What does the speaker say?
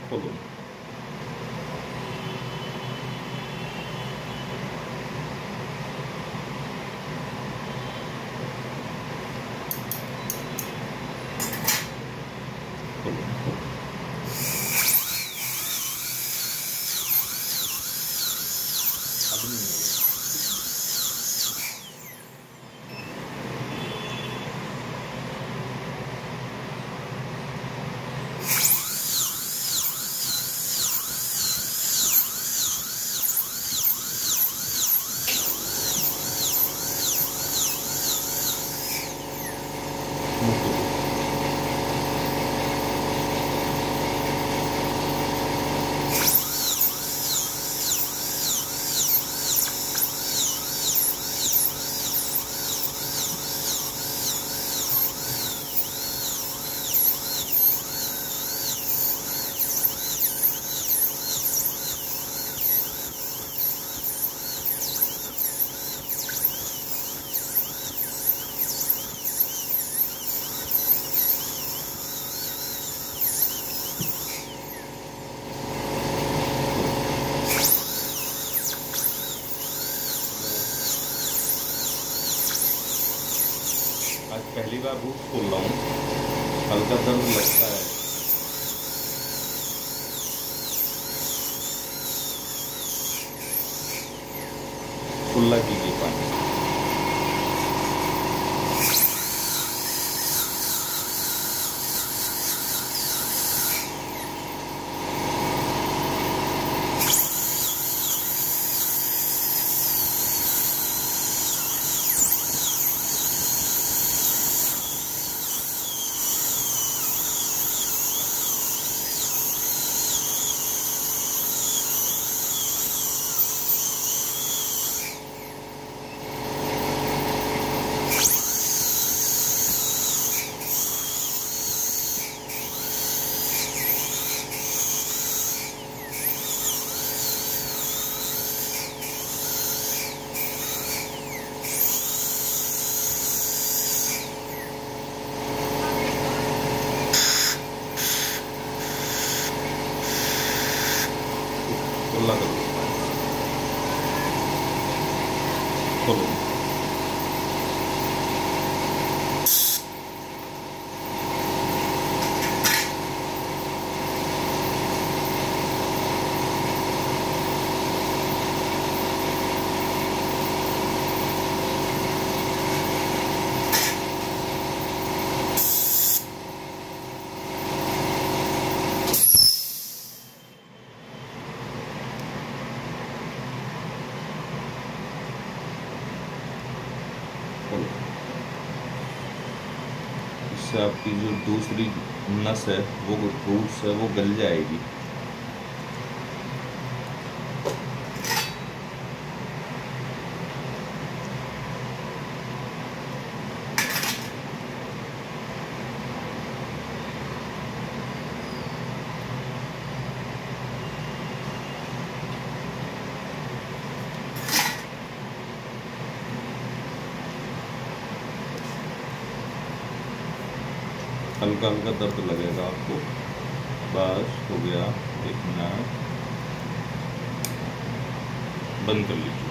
खोलो। अब नहीं होगा। आज पहली बार बूट खोल रहा हूँ, हल्का दर्द लगता है। खुला कीजिए पानी। खुला करो, खोलो। इससे आपकी जो दूसरी नस है वो रूट्स है वो गल जाएगी। हल्का हल्का दर्द लगेगा आपको। बस हो गया, देखना बंद कर लीजिए।